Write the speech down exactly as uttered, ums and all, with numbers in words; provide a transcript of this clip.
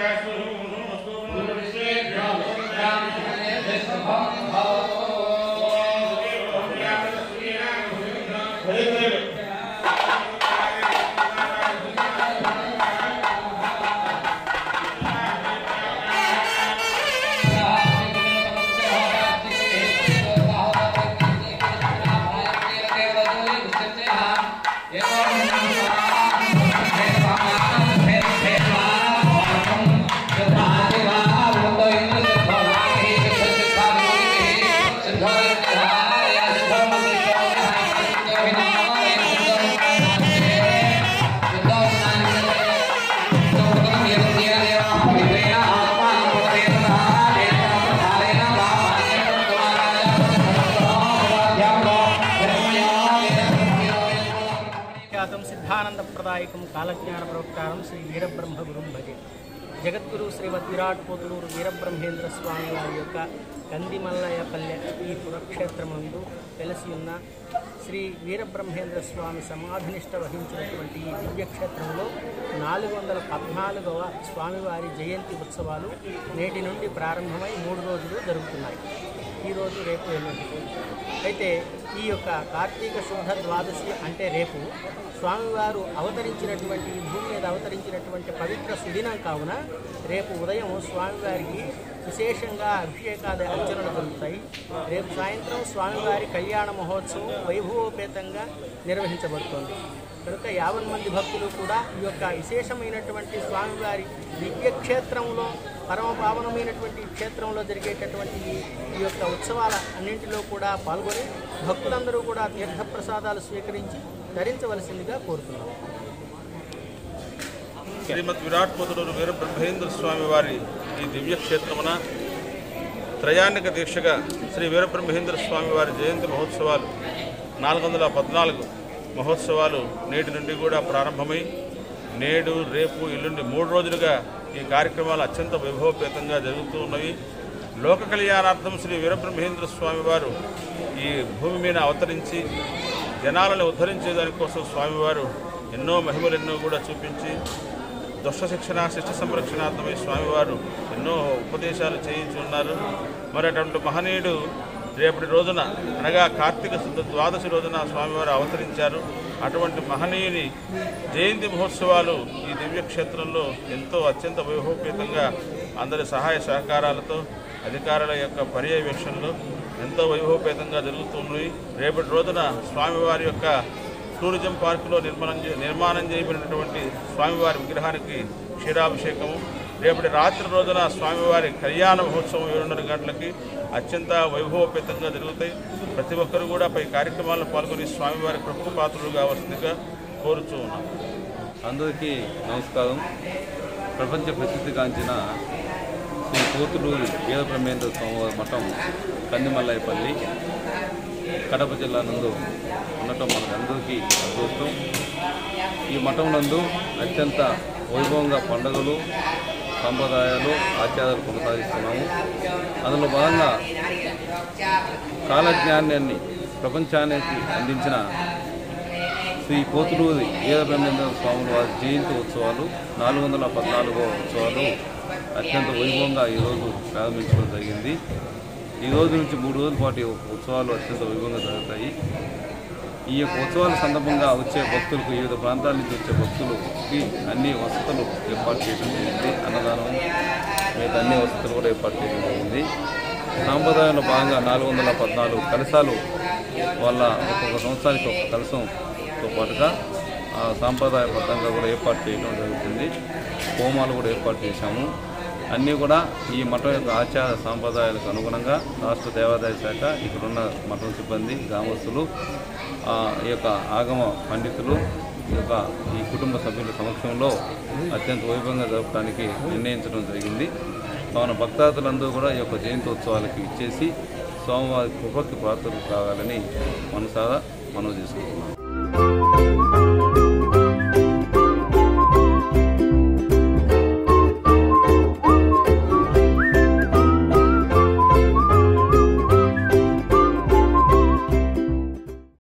सिद्धानंदप्रदायकं कालज्ञान प्रवक्तारं श्री वीरब्रह्म गुरुं भजे जगद्गुरु श्रीमद् विराट पोतुलूरु वीरब्रह्मेंद्र स्वामी वाరి యొక్క కందిమల్లయ్యపల్లె ఈ పురక్షేత్రమందు వెలసి ఉన్న శ్రీ వీరబ్రహ్మేంద్ర స్వామి సమాధినిష్ట వహించినటువంటి ఈ దివ్యక్షేత్రంలో నాలుగు వందల పద్నాలుగవ స్వామివారి జయంతి ఉత్సవాలు నేటి నుండి ప్రారంభమై మూడు రోజులు జరుగుతున్నాయి. ఈరోజు రేపు ఎల్లుండి అయితే ఈ యొక్క కార్తీక శుద్ధ ద్వాదశి అంటే రేపు స్వామివారు అవతరించినటువంటి భూమి మీద అవతరించినటువంటి పవిత్ర సుదినం కావున రేపు ఉదయం స్వామివారికి విశేషంగా అభిషేకాది అర్చనలు జరుగుతాయి. రేపు సాయంత్రం స్వామివారి కళ్యాణ మహోత్సవం వైభవోపేతంగా నిర్వహించబడుతోంది. కనుక యావన్ మంది భక్తులు కూడా ఈ యొక్క విశేషమైనటువంటి స్వామివారి దివ్యక్షేత్రంలో పరమ పావనమైనటువంటి క్షేత్రంలో జరిగేటటువంటి ఈ యొక్క ఉత్సవాల అన్నింటిలో కూడా పాల్గొని భక్తులందరూ కూడా తీర్థప్రసాదాలు స్వీకరించి ధరించవలసిందిగా కోరుతున్నాం. శ్రీమద్ విరాట్ పొతులూరు వీరబ్రహ్మేంద్ర స్వామి వారి ఈ దివ్యక్షేత్రమున త్రయాణిక దీక్షగా శ్రీ వీరబ్రహ్మేంద్ర స్వామి వారి జయంతి మహోత్సవాలు నాలుగు వందల పద్నాలుగు మహోత్సవాలు నేటి నుండి కూడా ప్రారంభమై నేడు రేపు ఎల్లుండి మూడు రోజులుగా ఈ కార్యక్రమాలు అత్యంత వైభవపేతంగా జరుగుతూ ఉన్నవి. లోక కళ్యాణార్థం శ్రీ వీరబ్రహ్మేంద్ర స్వామి వారు ఈ భూమి మీద అవతరించి జనాలను ఉద్ధరించేదానికోసం స్వామివారు ఎన్నో మహిమలు ఎన్నో కూడా చూపించి దుష్ట శిక్షణ శిష్ట సంరక్షణార్థమై స్వామివారు ఎన్నో ఉపదేశాలు చేయించి ఉన్నారు. మరి అటువంటి మహనీయుడు రేపటి రోజున అనగా కార్తీక శుద్ధ ద్వాదశి రోజున స్వామివారు అవతరించారు. అటువంటి మహనీయుని జయంతి మహోత్సవాలు ఈ దివ్యక్షేత్రంలో ఎంతో అత్యంత వైభవపేతంగా అందరి సహాయ సహకారాలతో అధికారుల యొక్క పర్యవేక్షణలో ఎంతో వైభవపేతంగా జరుగుతున్నాయి. రేపటి రోజున స్వామివారి యొక్క టూరిజం పార్కులో నిర్మాణం నిర్మాణం చేయబడినటువంటి స్వామివారి విగ్రహానికి క్షీరాభిషేకము, రేపటి రాత్రి రోజున స్వామివారి కళ్యాణ మహోత్సవం ఏడున్నర గంటలకి అత్యంత వైభవపేతంగా జరుగుతాయి. ప్రతి ఒక్కరు కూడా పై కార్యక్రమాల్లో పాల్గొని స్వామివారి కృపకు పాత్రలు కావాల్సిందిగా కోరుచూ ఉన్నాం. అందరికీ నమస్కారం. ప్రపంచ ప్రసిద్ధిగాంచిన శ్రీ పోతులూరి వీరబ్రహ్మేంద్ర స్వామివారి మఠం కందిమల్లయ్యపల్లి కడప జిల్లా నందు ఉండటం మనకందరికీ అదృష్టం. ఈ మఠం నందు అత్యంత వైభవంగా పండుగలు సంప్రదాయాలు ఆచారాలు కొనసాగిస్తున్నాము. అందులో భాగంగా కాలజ్ఞానాన్ని ప్రపంచానికి అందించిన శ్రీ పోతులూరి వీరబ్రహ్మేంద్ర స్వాముల వారి జయంతి ఉత్సవాలు నాలుగు వందల పద్నాలుగో ఉత్సవాలు అత్యంత వైభవంగా ఈరోజు ప్రారంభించడం జరిగింది. ఈ రోజు నుంచి మూడు రోజుల పాటు ఉత్సవాలు అత్యంత వైభవంగా జరుగుతాయి. ఈ యొక్క ఉత్సవాల సందర్భంగా వచ్చే భక్తులకు వివిధ ప్రాంతాల నుంచి వచ్చే భక్తులకి అన్ని వసతులు ఏర్పాటు చేయడం జరిగింది. అన్నదానం మిగతా అన్ని వసతులు కూడా ఏర్పాటు చేయడం జరిగింది. సాంప్రదాయంలో భాగంగా నాలుగు వందల పద్నాలుగు కలశాలు వాళ్ళ ఒక్కొక్క సంవత్సరానికి ఒక కలశంతో పాటుగా సాంప్రదాయబద్ధంగా కూడా ఏర్పాటు చేయడం జరుగుతుంది. హోమాలు కూడా ఏర్పాటు చేశాము. అన్నీ కూడా ఈ మఠం యొక్క ఆచార సాంప్రదాయాలకు అనుగుణంగా రాష్ట్ర దేవాదాయ శాఖ, ఇక్కడున్న మఠం సిబ్బంది, గ్రామస్తులు, ఈ యొక్క ఆగమ పండితులు, ఈ యొక్క ఈ కుటుంబ సభ్యుల సమక్షంలో అత్యంత వైభవంగా జరపడానికి నిర్ణయించడం జరిగింది. కావున భక్తాదులందరూ కూడా ఈ యొక్క జయంతోత్సవాలకి ఇచ్చేసి స్వామివారి కృపకి పాత్రలు కావాలని మనసారా మనవి చేసుకుంటున్నాం.